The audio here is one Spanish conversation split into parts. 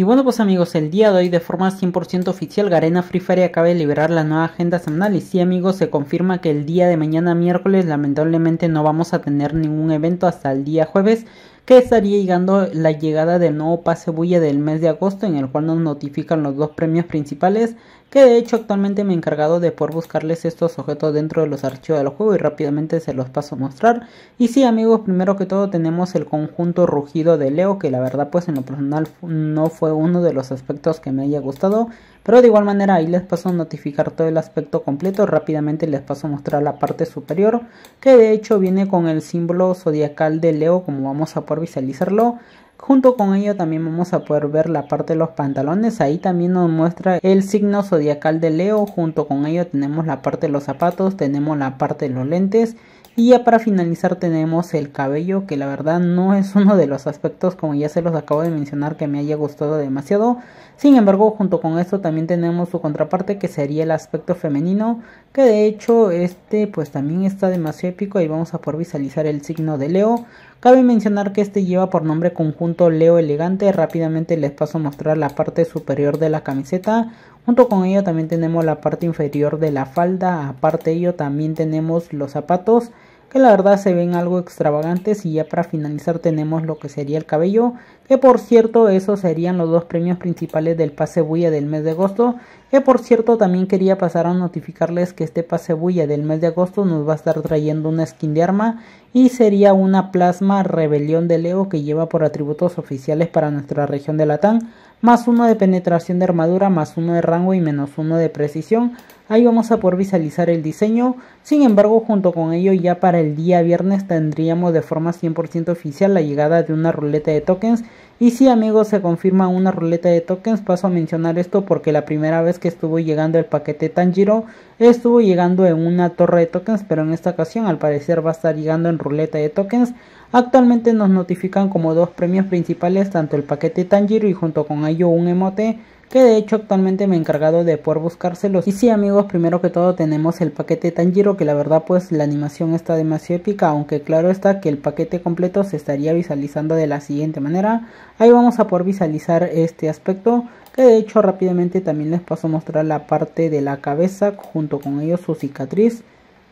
Y bueno pues amigos, el día de hoy de forma 100% oficial Garena Free Fire acaba de liberar la nueva agenda semanal. Y sí amigos, se confirma que el día de mañana miércoles lamentablemente no vamos a tener ningún evento hasta el día jueves, que estaría llegando la llegada del nuevo pase bulla del mes de agosto, en el cual nos notifican los dos premios principales, que de hecho actualmente me he encargado de poder buscarles estos objetos dentro de los archivos del juego y rápidamente se los paso a mostrar. Y sí amigos, primero que todo tenemos el conjunto rugido de Leo, que la verdad pues en lo personal no fue uno de los aspectos que me haya gustado, pero de igual manera ahí les paso a notificar todo el aspecto completo. Rápidamente les paso a mostrar la parte superior, que de hecho viene con el símbolo zodiacal de Leo, como vamos a poder visualizarlo. Junto con ello también vamos a poder ver la parte de los pantalones, ahí también nos muestra el signo zodiacal de Leo. Junto con ello tenemos la parte de los zapatos, tenemos la parte de los lentes. Y ya para finalizar tenemos el cabello, que la verdad no es uno de los aspectos, como ya se los acabo de mencionar, que me haya gustado demasiado. Sin embargo, junto con esto también tenemos su contraparte, que sería el aspecto femenino, que de hecho pues también está demasiado épico. Ahí vamos a poder visualizar el signo de Leo. Cabe mencionar que este lleva por nombre conjunto Leo Elegante. Rápidamente les paso a mostrar la parte superior de la camiseta. Junto con ello también tenemos la parte inferior de la falda. Aparte de ello también tenemos los zapatos, que la verdad se ven algo extravagantes. Y ya para finalizar tenemos lo que sería el cabello, que por cierto esos serían los dos premios principales del pase bulla del mes de agosto. Que por cierto también quería pasar a notificarles que este pase bulla del mes de agosto nos va a estar trayendo una skin de arma, y sería una plasma rebelión de Leo, que lleva por atributos oficiales para nuestra región de Latam, más 1 de penetración de armadura, más 1 de rango y menos 1 de precisión. Ahí vamos a poder visualizar el diseño. Sin embargo, junto con ello ya para el día viernes tendríamos de forma 100% oficial la llegada de una ruleta de tokens. Y si amigos, se confirma una ruleta de tokens. Paso a mencionar esto porque la primera vez que estuvo llegando el paquete Tanjiro estuvo llegando en una torre de tokens, pero en esta ocasión al parecer va a estar llegando en ruleta de tokens. Actualmente nos notifican como dos premios principales, tanto el paquete Tanjiro y junto con ello un emote, que de hecho actualmente me he encargado de poder buscárselos. Y sí amigos, primero que todo tenemos el paquete Tanjiro, que la verdad pues la animación está demasiado épica, aunque claro está que el paquete completo se estaría visualizando de la siguiente manera. Ahí vamos a poder visualizar este aspecto, que de hecho rápidamente también les paso a mostrar la parte de la cabeza, junto con ello su cicatriz.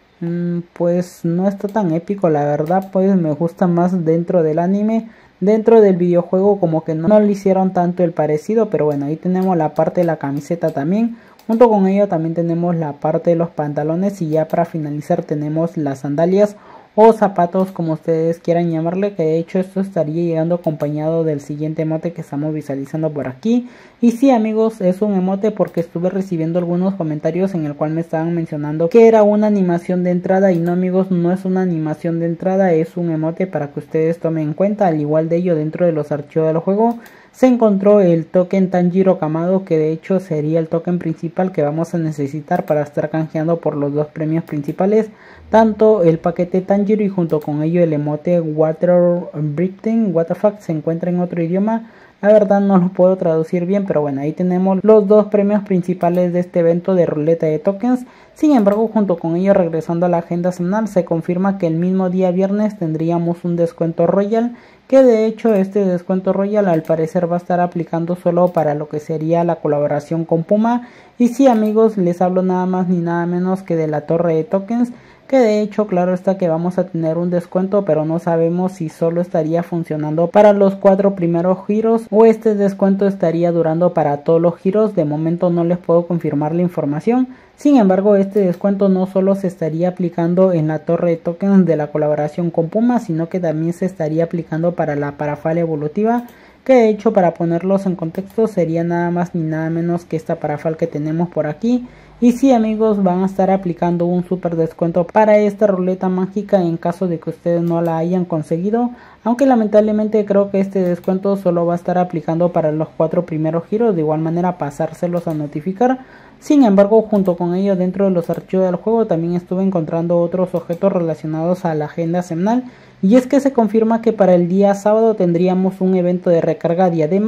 Pues no está tan épico, la verdad pues me gusta más dentro del anime. Dentro del videojuego como que no le hicieron tanto el parecido, pero bueno, ahí tenemos la parte de la camiseta también. Junto con ello también tenemos la parte de los pantalones, y ya para finalizar tenemos las sandalias o zapatos, como ustedes quieran llamarle, que de hecho esto estaría llegando acompañado del siguiente emote que estamos visualizando por aquí. Y sí amigos, es un emote porque estuve recibiendo algunos comentarios en el cual me estaban mencionando que era una animación de entrada, y no amigos, no es una animación de entrada, es un emote para que ustedes tomen en cuenta. Al igual de ello, dentro de los archivos del juego se encontró el token Tanjiro Kamado, que de hecho sería el token principal que vamos a necesitar para estar canjeando por los dos premios principales, tanto el paquete Tanjiro y junto con ello el emote Water Breathing. What the fuck, se encuentra en otro idioma, la verdad no lo puedo traducir bien, pero bueno, ahí tenemos los dos premios principales de este evento de ruleta de tokens. Sin embargo, junto con ello, regresando a la agenda semanal, se confirma que el mismo día viernes tendríamos un descuento royal, que de hecho este descuento royal al parecer va a estar aplicando solo para lo que sería la colaboración con Puma. Y sí amigos, les hablo nada más ni nada menos que de la torre de tokens, que de hecho claro está que vamos a tener un descuento, pero no sabemos si solo estaría funcionando para los 4 primeros giros o este descuento estaría durando para todos los giros. De momento no les puedo confirmar la información. Sin embargo, este descuento no solo se estaría aplicando en la torre de tokens de la colaboración con Puma, sino que también se estaría aplicando para la parafal evolutiva, que de hecho para ponerlos en contexto sería nada más ni nada menos que esta parafal que tenemos por aquí. Y sí amigos, van a estar aplicando un super descuento para esta ruleta mágica en caso de que ustedes no la hayan conseguido, aunque lamentablemente creo que este descuento solo va a estar aplicando para los 4 primeros giros. De igual manera pasárselos a notificar. Sin embargo, junto con ello, dentro de los archivos del juego también estuve encontrando otros objetos relacionados a la agenda semanal, y es que se confirma que para el día sábado tendríamos un evento de recarga diadema,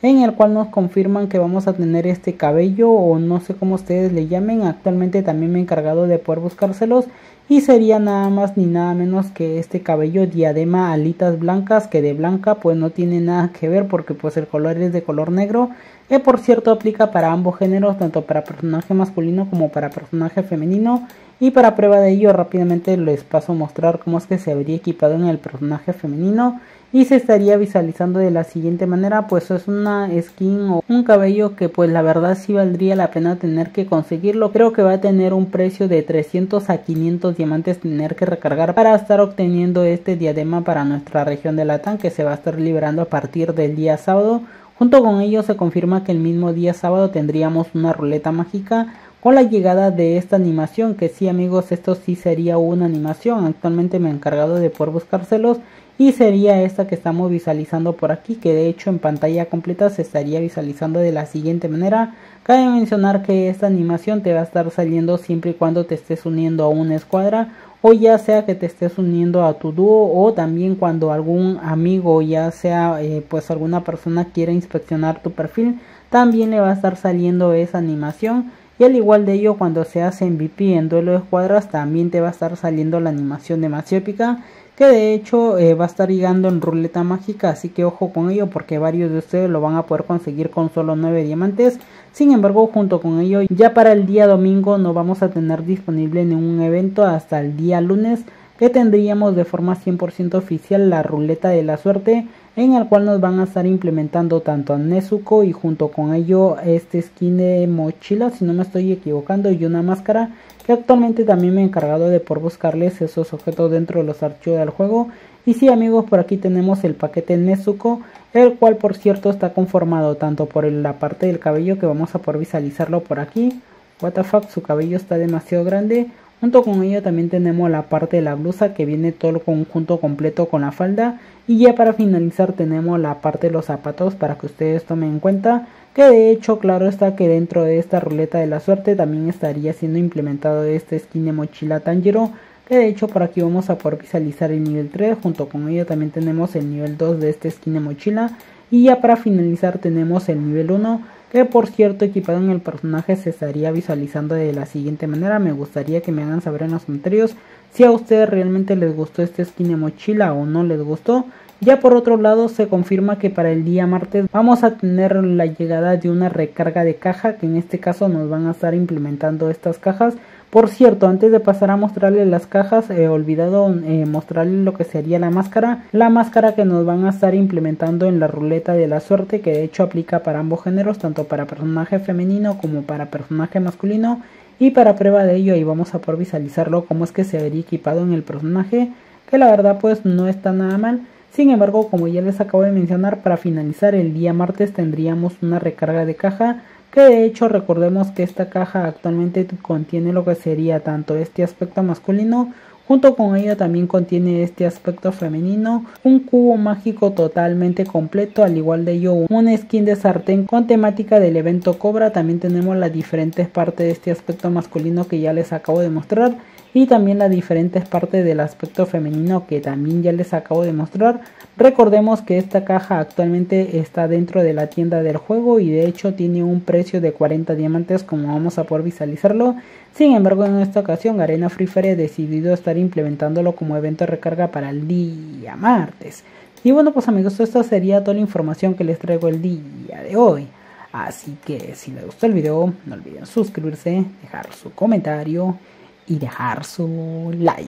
en el cual nos confirman que vamos a tener este cabello, o no sé cómo ustedes le llamen. Actualmente también me he encargado de poder buscárselos, y sería nada más ni nada menos que este cabello diadema alitas blancas, que de blanca pues no tiene nada que ver, porque pues el color es de color negro, que por cierto aplica para ambos géneros, tanto para personaje masculino como para personaje femenino. Y para prueba de ello rápidamente les paso a mostrar cómo es que se vería equipado en el personaje femenino, y se estaría visualizando de la siguiente manera. Pues es una skin o un cabello que pues la verdad sí valdría la pena tener que conseguirlo. Creo que va a tener un precio de 300 a 500 diamantes tener que recargar para estar obteniendo este diadema para nuestra región de Latam, que se va a estar liberando a partir del día sábado. Junto con ello se confirma que el mismo día sábado tendríamos una ruleta mágica con la llegada de esta animación, que sí amigos, esto sí sería una animación. Actualmente me he encargado de poder buscárselos, y sería esta que estamos visualizando por aquí, que de hecho en pantalla completa se estaría visualizando de la siguiente manera. Cabe mencionar que esta animación te va a estar saliendo siempre y cuando te estés uniendo a una escuadra, o ya sea que te estés uniendo a tu dúo, o también cuando algún amigo, ya sea pues alguna persona quiera inspeccionar tu perfil, también le va a estar saliendo esa animación. Y al igual de ello, cuando se hace MVP en duelo de escuadras, también te va a estar saliendo la animación demasiado épica, que de hecho va a estar llegando en ruleta mágica, así que ojo con ello, porque varios de ustedes lo van a poder conseguir con solo 9 diamantes. Sin embargo, junto con ello, ya para el día domingo no vamos a tener disponible ningún evento hasta el día lunes, que tendríamos de forma 100% oficial la ruleta de la suerte, en el cual nos van a estar implementando tanto a Nezuko, y junto con ello este skin de mochila, si no me estoy equivocando, y una máscara, que actualmente también me he encargado de por buscarles esos objetos dentro de los archivos del juego. Y sí amigos, por aquí tenemos el paquete Nezuko, el cual por cierto está conformado tanto por la parte del cabello, que vamos a poder visualizarlo por aquí. What the fuck, su cabello está demasiado grande. Junto con ello también tenemos la parte de la blusa, que viene todo el conjunto completo con la falda. Y ya para finalizar tenemos la parte de los zapatos, para que ustedes tomen en cuenta que de hecho claro está que dentro de esta ruleta de la suerte también estaría siendo implementado este skin de mochila Tanjiro, que de hecho por aquí vamos a poder visualizar el nivel 3, junto con ello también tenemos el nivel 2 de este skin de mochila. Y ya para finalizar tenemos el nivel 1, que por cierto equipado en el personaje se estaría visualizando de la siguiente manera. Me gustaría que me hagan saber en los comentarios si a ustedes realmente les gustó este skin de mochila o no les gustó. Ya por otro lado se confirma que para el día martes vamos a tener la llegada de una recarga de caja, que en este caso nos van a estar implementando estas cajas. Por cierto, antes de pasar a mostrarles las cajas, he olvidado mostrarles lo que sería la máscara que nos van a estar implementando en la ruleta de la suerte, que de hecho aplica para ambos géneros, tanto para personaje femenino como para personaje masculino. Y para prueba de ello ahí vamos a poder visualizarlo cómo es que se vería equipado en el personaje, que la verdad pues no está nada mal. Sin embargo, como ya les acabo de mencionar, para finalizar el día martes tendríamos una recarga de caja, que de hecho recordemos que esta caja actualmente contiene lo que sería tanto este aspecto masculino, junto con ello también contiene este aspecto femenino, un cubo mágico totalmente completo, al igual de ello un skin de sartén con temática del evento Cobra. También tenemos las diferentes partes de este aspecto masculino que ya les acabo de mostrar, y también las diferentes partes del aspecto femenino que también ya les acabo de mostrar. Recordemos que esta caja actualmente está dentro de la tienda del juego, y de hecho tiene un precio de 40 diamantes, como vamos a poder visualizarlo. Sin embargo, en esta ocasión Garena Free Fire ha decidido estar implementándolo como evento de recarga para el día martes. Y bueno pues amigos, esta sería toda la información que les traigo el día de hoy. Así que si les gustó el video, no olviden suscribirse, dejar su comentario y dejar su like.